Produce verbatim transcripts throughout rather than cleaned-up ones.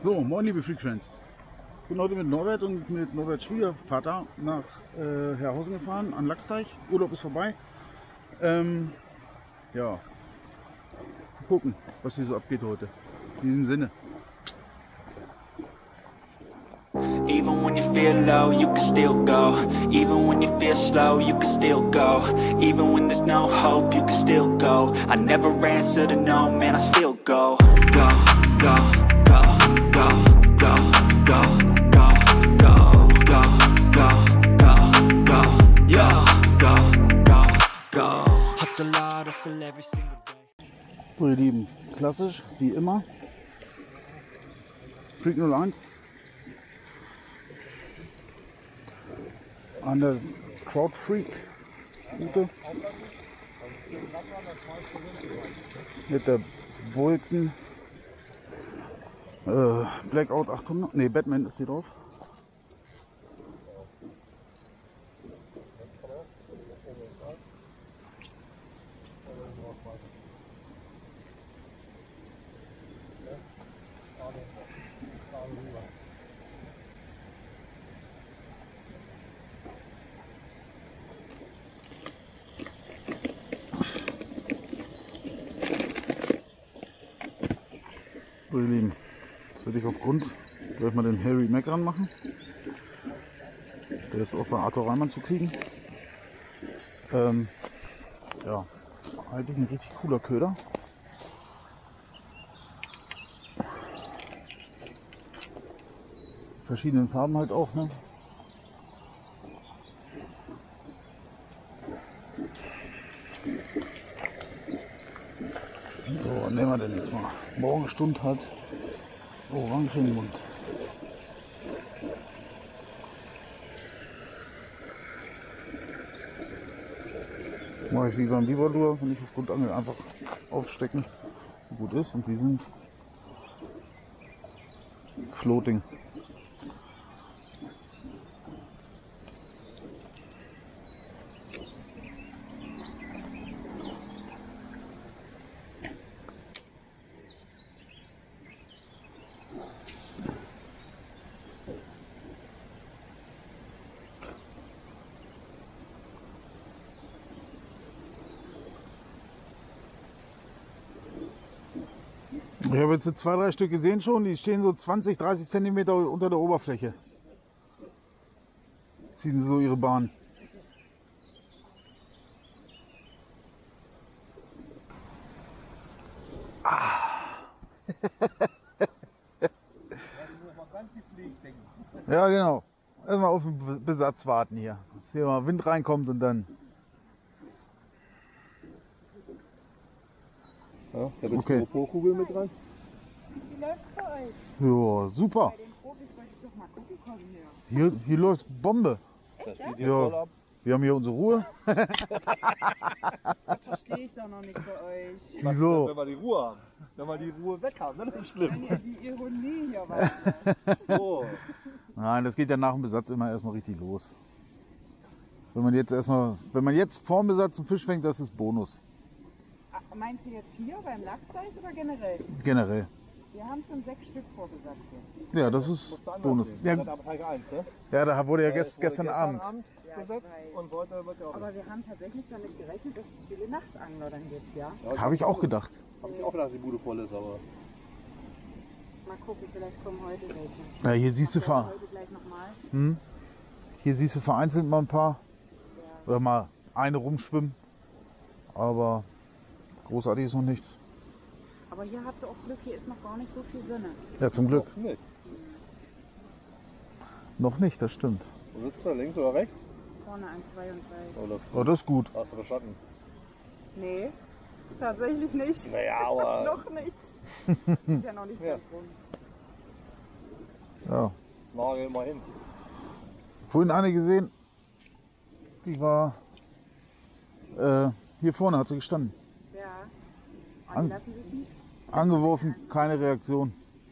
So, moin liebe Freak Friends. Ich bin heute mit Norbert und mit Norberts Schwiegervater nach äh, Herrhausen gefahren, an Lachsteich. Urlaub ist vorbei. Ähm, ja, mal gucken, was hier so abgeht heute. In diesem Sinne. Even when you feel low, you can still go. Even when you feel slow, you can still go. Even when there's no hope, you can still go. I never answer to no, man, I still go. Go, go, go, go, go, go, go, go, go, go, go, go, yo, go, go, go. Hustle hard, hustle every single day. So ihr Lieben, klassisch, wie immer. Freak null eins. An der Crowd Freak Route mit der Bolzen äh, Blackout achthundert, ne, Batman ist hier drauf. So ihr Lieben, jetzt werde ich aufgrund gleich mal den Harry Mac ranmachen. Der ist auch bei Arthur Reimann zu kriegen. Ähm, ja, eigentlich ein richtig cooler Köder. Verschiedenen Farben halt auch, ne? So, was nehmen wir denn jetzt mal? Morgenstund hat Orange im Mund. Mache ich wie beim Biberlure, wenn ich auf Grundangel einfach aufstecken, so gut ist. Und die sind Floating. Ich habe jetzt so zwei, drei Stück gesehen schon, die stehen so zwanzig, dreißig Zentimeter unter der Oberfläche. Ziehen sie so ihre Bahn. Ah. Ja, genau. Erstmal auf den Besatz warten hier. Dass hier mal Wind reinkommt und dann. Ja, ich habe jetzt Okay. eine Pro-Kugel mit dran. Wie läuft's bei euch? Ja, super. Bei den Profis wollte ich doch mal gucken kommen hier. Hier, hier läuft's Bombe. Das geht hier Ja. voll ab. Wir haben hier unsere Ruhe. Das verstehe ich doch noch nicht bei euch. Was, Wieso? Wenn wir die Ruhe haben. Wenn wir die Ruhe weg haben, dann ist es Wenn schlimm. ihr die Ironie hier weiter. So. Nein, das geht ja nach dem Besatz immer erstmal richtig los. Wenn man jetzt erstmal, wenn man jetzt vorm Besatz einen Fisch fängt, das ist Bonus. Ah, Meinst du jetzt hier beim Lachsteich oder generell? Generell. Wir haben schon sechs Stück vorgesagt jetzt. Ja, das ist Musst du anders Bonus. sehen. Ja, Das hat aber Teil eins, ne? ja, da wurde ja Äh, gest, wurde gestern Abend. Ja, ich gesetzt weiß. und heute wird ja auch. Aber wir haben tatsächlich damit gerechnet, dass es viele Nachtangler dann gibt, ja? Ja, Habe ich auch gedacht. Hab ich auch gedacht, dass die Bude voll ist, aber. Mal gucken, vielleicht kommen heute welche. Ja, hier siehst du Vielleicht ver heute gleich nochmal. hm? Hier siehst du vereinzelt mal ein paar Ja. oder mal eine rumschwimmen. Aber großartig ist noch nichts. Aber hier habt ihr auch Glück, hier ist noch gar nicht so viel Sonne. Ja, zum Glück. Noch nicht. Noch nicht, das stimmt. Wo sitzt du da, links oder rechts? Vorne ein, zwei und drei. Oh, das Aber das ist gut. hast du Schatten. Nee, tatsächlich nicht. Naja, aber. Noch nicht. Ist ja noch nicht Ja. ganz rund. Ja. Nagel mal hin. Vorhin eine gesehen, die war äh, hier vorne, hat sie gestanden. Ja. Und An- die lassen sich nicht. Angeworfen, keine Reaktion.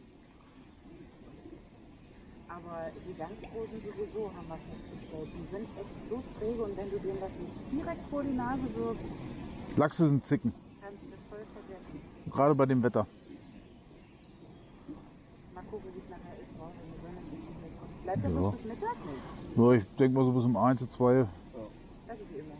Aber die ganz großen sowieso haben wir festgestellt. Die sind echt so träge und wenn du denen das nicht direkt vor die Nase wirfst, Lachse sind Zicken, kannst du voll vergessen. gerade bei dem Wetter. Mal gucken, wie es nachher ist, war, wenn die Sonne zwischen mitkommt. Bleibt der Ja. bloß bis Mittag? Nicht. Ja, ich denke mal so bis um eins, zwei. Also wie immer.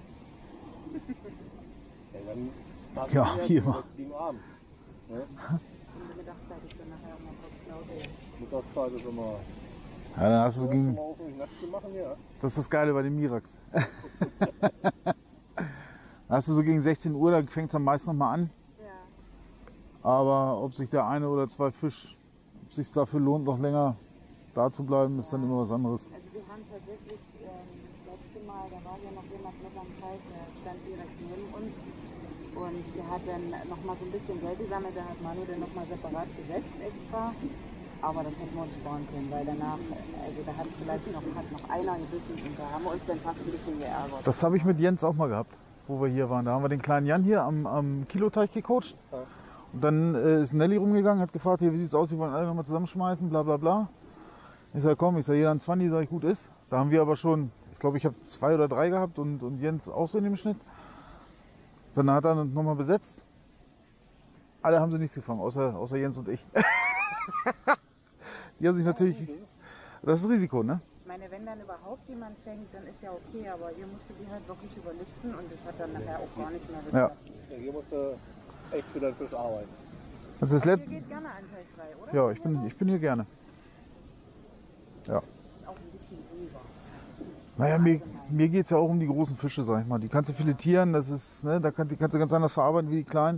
Ja, dann hast Ja, du erst wie immer. bis gegen Abend. Ne? Und die Mittagszeit ist dann nachher immer kurz Flaute. Mittagszeit ist immer. Ja, dann hast du so Hast du gegen. mal auf, um nass zu machen, ja. Das ist das Geile bei den Mirax. Da hast du so gegen sechzehn Uhr, da fängt es am meisten noch mal an. Ja. Aber ob sich der eine oder zwei Fisch, ob sich dafür lohnt, noch länger da zu bleiben, ist dann immer was anderes. Also wir haben tatsächlich ähm, das letzte Mal, da war hier noch jemand mit am Teich, der stand direkt neben uns. Und der hat dann noch mal so ein bisschen Geld gesammelt, da hat Manu dann noch mal separat gesetzt extra. Aber das hätten wir uns sparen können, weil danach, also da hat vielleicht noch, hat noch einer gebissen und da haben wir uns dann fast ein bisschen geärgert. Das habe ich mit Jens auch mal gehabt, wo wir hier waren. Da haben wir den kleinen Jan hier am, am Kiloteich gecoacht. Ja. Und dann äh, ist Nelly rumgegangen, hat gefragt, hier, wie sieht's aus, wir wollen alle nochmal zusammenschmeißen, bla bla bla. Ich sag, komm, ich sag, jeder ein zwanzig, sag ich, gut ist. Da haben wir aber schon, ich glaube, ich habe zwei oder drei gehabt und, und Jens auch so in dem Schnitt. Dann hat er nochmal besetzt. Alle haben sie nichts gefangen, außer, außer Jens und ich. Die haben sich natürlich, Das ist, das ist Risiko, ne? Ich meine, wenn dann überhaupt jemand fängt, dann ist ja okay, aber hier musst du die halt wirklich überlisten und das hat dann nachher auch gar nicht mehr Ja. geklappt. ja, hier musst du echt für deinen Fisch arbeiten. Das ist Aber let ihr geht gerne an Teich drei, oder? ja, ich bin, ich bin hier gerne. Ja. Das ist auch ein bisschen ruhiger. Naja, mir, mir geht es ja auch um die großen Fische, sag ich mal. Die kannst du filetieren, das ist, ne, da kann, die kannst du ganz anders verarbeiten wie die kleinen.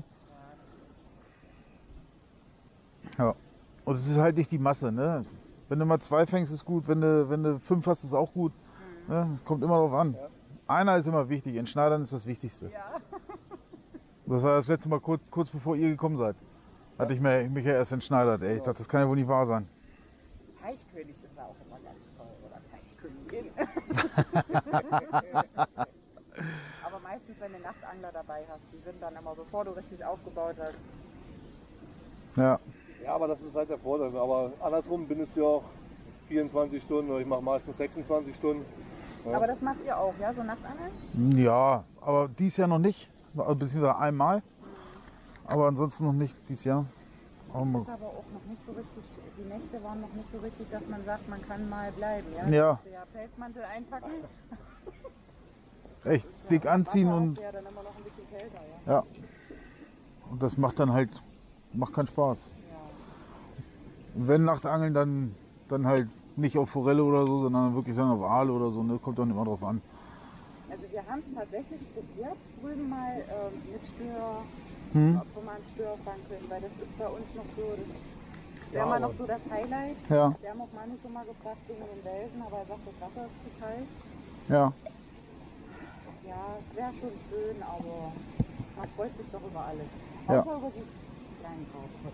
Ja. Und es ist halt nicht die Masse, ne? Wenn du mal zwei fängst, ist gut. Wenn du, wenn du fünf hast, ist auch gut. Ne? Kommt immer drauf an. Ja. Einer ist immer wichtig. Entschneidern ist das Wichtigste. Ja. Das war das letzte Mal kurz, kurz bevor ihr gekommen seid. Hatte ich mir, mich ja erst entschneidert. Ey, ich dachte, das kann ja wohl nicht wahr sein. Teichkönig ist auch immer ganz toll. Oder Teichkönigin. Aber meistens, wenn du Nachtangler dabei hast, die sind dann immer, bevor du richtig aufgebaut hast. Ja. Ja, aber das ist halt der Vorteil. Aber andersrum bin ich ja auch vierundzwanzig Stunden oder ich mache meistens sechsundzwanzig Stunden. Ja. Aber das macht ihr auch, ja? So Nachtangeln? Ja, aber dies Jahr noch nicht. Beziehungsweise einmal. Aber ansonsten noch nicht dies Jahr. Aber Das mal- ist aber auch noch nicht so richtig, die Nächte waren noch nicht so richtig, dass man sagt, man kann mal bleiben. Ja, Ja. Du musst ja Pelzmantel einpacken. echt Ist ja- dick anziehen Wasser und ist ja dann immer noch ein bisschen kälter, ja. ja. Und das macht dann halt, macht keinen Spaß. Ja. Und wenn Nachtangeln, dann, dann halt nicht auf Forelle oder so, sondern wirklich dann auf Aal oder so, ne? Kommt dann immer drauf an. Also wir haben es tatsächlich probiert, drüben mal ähm, mit Stör, Hm? ob wir mal einen Stör fangen können, weil das ist bei uns noch so, das Ja, wäre mal aber- noch so das Highlight. Ja, Wir haben auch Manu schon mal gefragt wegen den Welsen, aber er sagt, das Wasser ist zu kalt. ja. Ja, es wäre schon schön, aber man freut sich doch über alles. Ja. Außer über die kleinen Kaufen.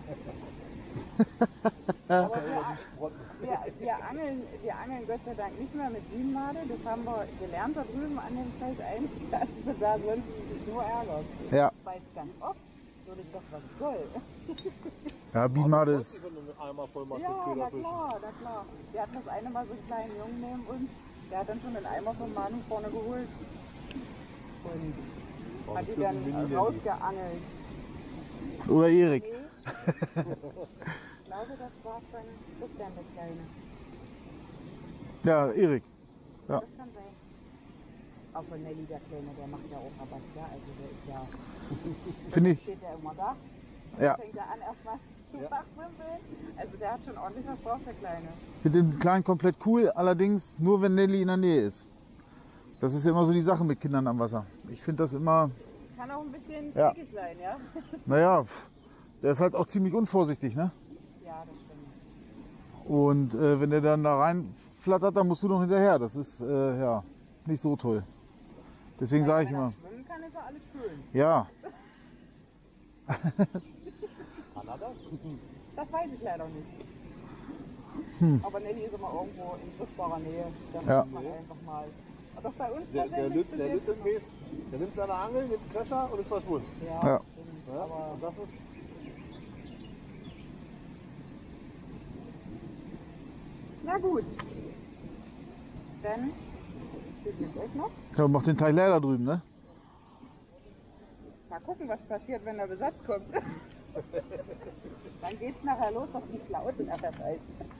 Aber über die Sprotten. Wir, wir, angeln, wir angeln Gott sei Dank nicht mehr mit Bienenmade. Das haben wir gelernt da drüben an dem Teich eins, dass du da sonst dich nur ärgerst. Ja. Ich weiß ganz oft, würde ich doch was soll. Ja, Bienenmade Aber ist, wenn du einen Eimer voll machst Ja, mit na Köderfischen. klar, na klar. Wir hatten das eine Mal so einen kleinen Jungen neben uns, der hat dann schon den Eimer von Manu vorne geholt und War hat die bestimmt ein dann Mini-Handy. rausgeangelt. oder Erik. Nee. Ich glaube, das war von Christian, der Kleine. Ja, Erik. Ja. Das kann sein. Auch von Nelly, der Kleine, der macht ja auch Rabatt, ja. Also der ist ja. Finde ich. Steht ja immer da. Ja. Fängt er an erstmal zu Ja. fachsimpeln. Also der hat schon ordentlich was drauf, der Kleine. Mit dem Kleinen komplett cool, allerdings nur wenn Nelly in der Nähe ist. Das ist ja immer so die Sache mit Kindern am Wasser. Ich finde das immer, Kann auch ein bisschen Ja. zickig sein, ja? naja, pf, der ist halt auch ziemlich unvorsichtig, ne? Ja, das stimmt. Und äh, wenn der dann da reinflattert, dann musst du noch hinterher. Das ist äh, ja nicht so toll. Deswegen sage ich Wenn er immer, schwimmen kann, ist ja alles schön. ja, Kann er das? Das weiß ich leider nicht. Hm. Aber Nelly ist immer irgendwo in griffbarer Nähe. Da Ja. macht man einfach mal. Aber doch bei uns Der, der, tatsächlich Lüt, bis der jetzt Lüttenmist, der nimmt seine Angel, nimmt einen Köcher und ist verschwunden. immer. Ja. Ja, stimmt. Ja? Aber Und das ist, na gut. Dann steht jetzt euch noch. ja, mach den Teich leer da drüben, ne? Mal gucken, was passiert, wenn der Besatz kommt. Dann geht's nachher los auf die Flauten auf der Seite.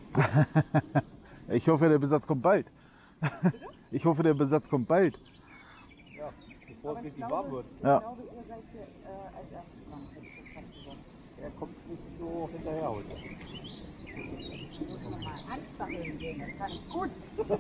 Ich hoffe, der Besatz kommt bald. Ich hoffe, der Besatz kommt bald. Ja, bevor Aber es ich richtig glaube- warm wird. Ja. Ich glaube, ihr seid hier äh, als erstes dran. hätte ich jetzt fast gesagt. Er kommt nicht so hinterher heute. Ich muss nochmal anstacheln gehen, das kann ich gut.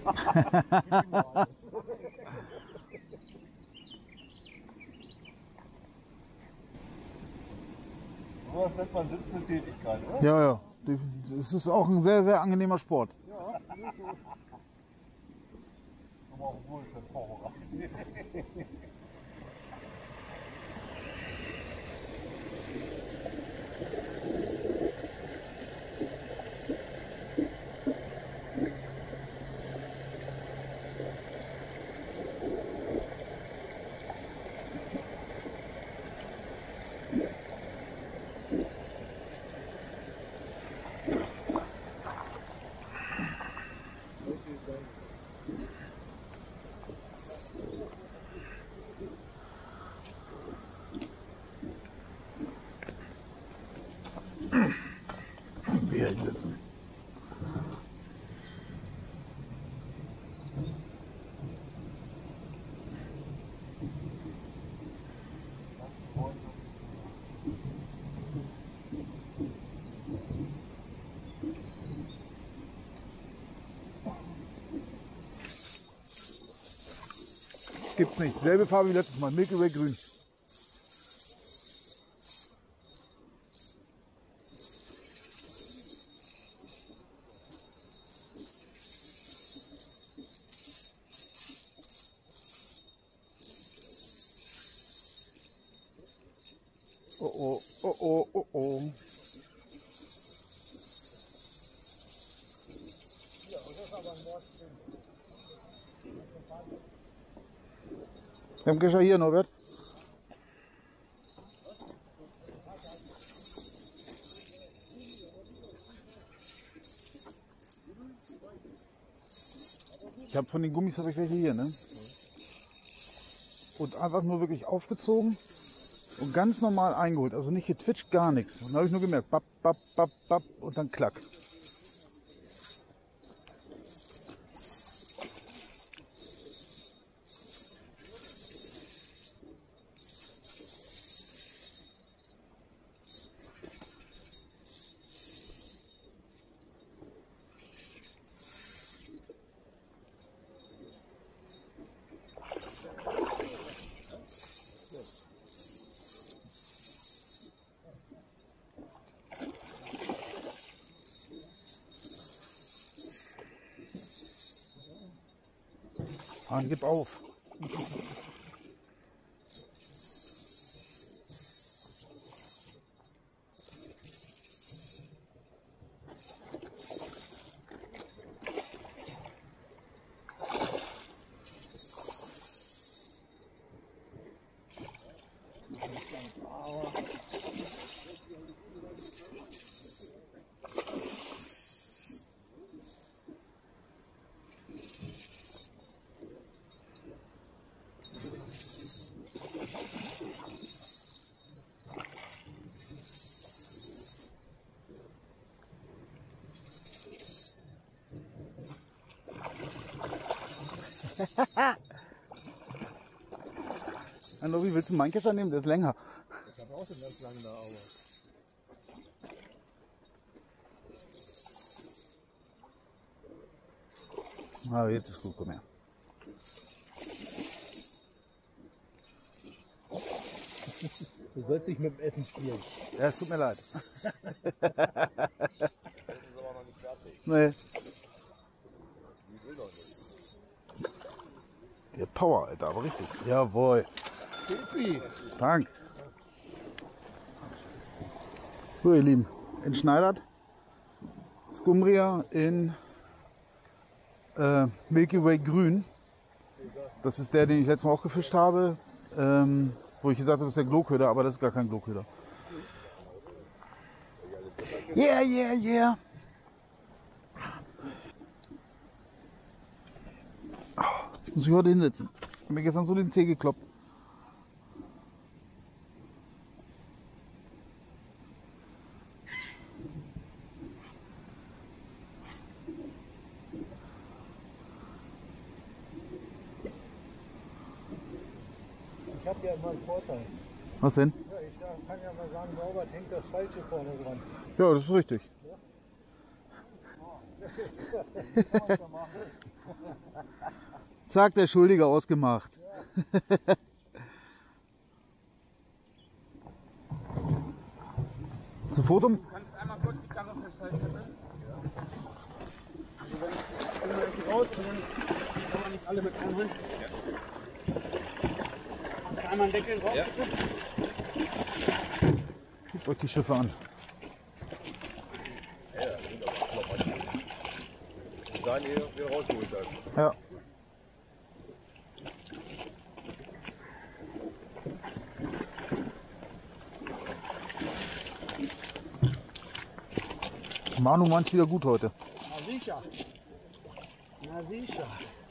Sowas nennt man sitzende Tätigkeit, oder? Ja, ja. Das ist auch ein sehr, sehr angenehmer Sport. Ja, aber auch wohl schon vorbereitet. Bier hinsetzen. Das gibt's nicht. Selbe Farbe wie letztes Mal. Milky Way grün. Oh oh, oh oh, oh oh. Wir haben Kescher hier, Norbert. Ich habe von den Gummis habe ich welche hier, ne? Und einfach nur wirklich aufgezogen und ganz normal eingeholt. Also nicht getwitcht, gar nichts. Und dann habe ich nur gemerkt, bap, bap, bap, bap und dann klack. Hahn, gib auf. Hallo, wie willst du meinen Kescher nehmen? Der ist länger. Ich habe auch den ganz langen da, aber. Ah, jetzt ist gut, komm her. Du sollst nicht mit dem Essen spielen. Ja, es tut mir leid. Das ist aber noch nicht fertig. Nee. Die will doch nicht. Der Power, Alter, aber richtig. Jawohl. Pipi. Dank. So, ihr Lieben, entschneidert. Scumbria in äh, Milky Way grün. Das ist der, den ich letztes Mal auch gefischt habe. Ähm, wo ich gesagt habe, das ist der Gloköder, aber das ist gar kein Gloköder. Yeah, yeah, yeah. Ich muss mich heute hinsetzen. Ich habe mir gestern so den Zeh gekloppt. hat ja immer einen Vorteil. Was denn? Ja, ich kann ja mal sagen, Norbert hängt das Falsche vorne dran. Ja, das ist richtig. Zack, der Schuldige ausgemacht. Ja. Zum Foto? Du kannst einmal kurz die Karre festhalten, bitte? Ja. Also wenn wenn wir die raus, dann kann man nicht alle mit einholen. Ja. Kannst du einmal einen Deckel drauf? Ja. Guckt euch die Schiffe an. Ja, das sind aber noch was. Und dann hier wieder rausgeholt hast. Ja. Manu meint's wieder gut heute. Na sicher. Na sicher.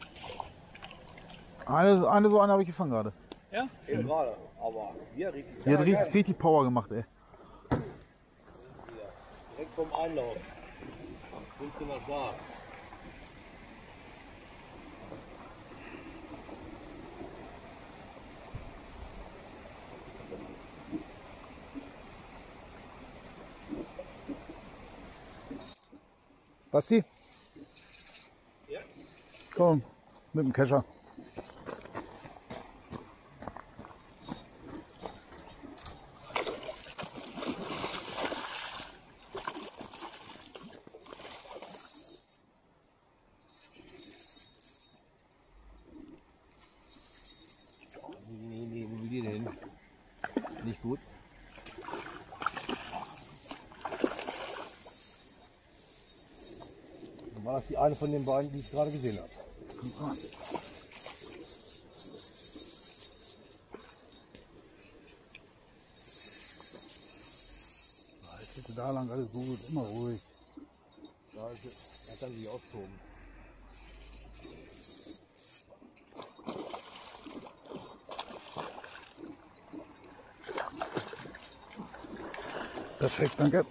Eine, eine so eine habe ich gefangen gerade. Ja? Ja, gerade. Aber hier richtig. Die hat richtig, richtig Power gemacht, ey. Hier. Direkt vom Einlauf. Sind sie noch da? Basti? Ja. Komm, mit dem Kescher. Nee, nee, wo will die denn? Nicht gut. Dann war das die eine von den beiden, die ich gerade gesehen habe. Jetzt da lang alles gut, immer ruhig. Da, ist, da kann sich austoben. Perfekt, danke.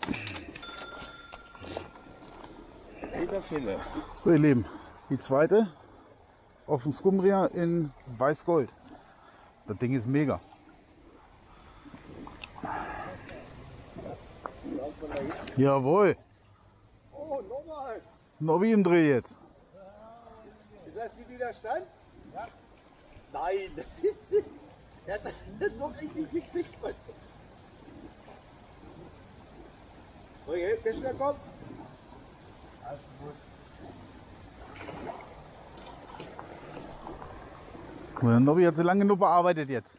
Guter Fehler. So, ihr Lieben, die zweite auf dem Scumbria in Weiß-Gold. Das Ding ist mega. Jawohl. Oh, nochmal. Nobby im Dreh jetzt. Ist das die, die da stand? Ja. Nein, das ist nicht. Er hat das noch richtig gekriegt. So, jetzt, der schnell kommt. Alles gut. Der Nobby hat so lange genug bearbeitet jetzt.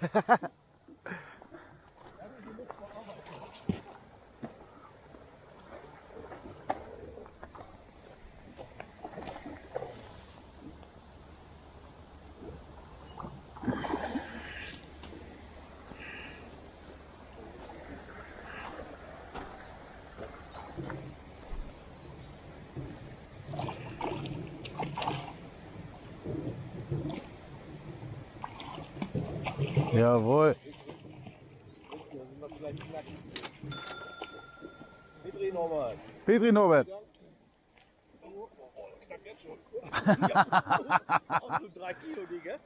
Jawohl. Petri nochmal. Petri Norbert. Auch so drei Kilo, Digga.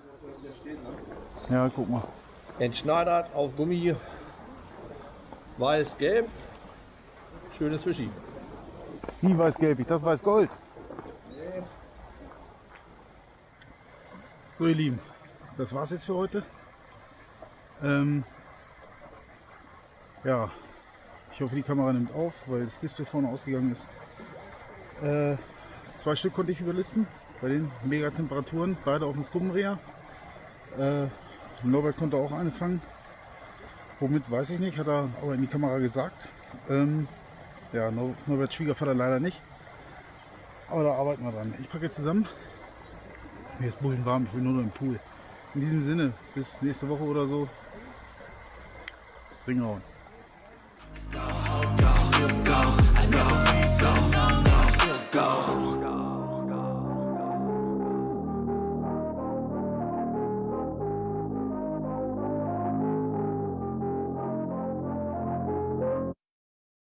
Ja, guck mal. Entschneidert auf Gummi. Weiß-gelb. Schönes Fischi. Die weiß-gelbig, das weiß-gold. So, ihr Lieben, das war's jetzt für heute. Ähm, ja, ich hoffe, die Kamera nimmt auf, weil das Display vorne ausgegangen ist. Äh, zwei Stück konnte ich überlisten, bei den mega Temperaturen, beide auf dem Scumbria. Äh, Norbert konnte auch eine fangen. Womit weiß ich nicht, hat er aber in die Kamera gesagt. Ähm, ja, Norberts Schwiegervater leider nicht. Aber da arbeiten wir dran. Ich packe jetzt zusammen. Mir ist bullenwarm, ich bin nur noch im Pool. In diesem Sinne, bis nächste Woche oder so. Ringhauen. Go, go.